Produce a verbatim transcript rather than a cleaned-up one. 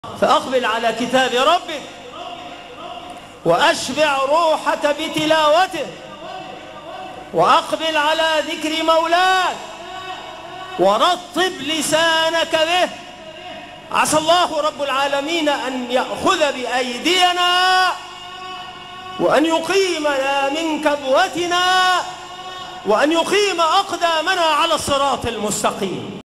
فأقبل على كتاب ربك وأشبع روحك بتلاوته، وأقبل على ذكر مولاك ورطب لسانك به. عسى الله رب العالمين أن يأخذ بأيدينا وأن يقيمنا من كبوتنا وأن يقيم أقدامنا على الصراط المستقيم.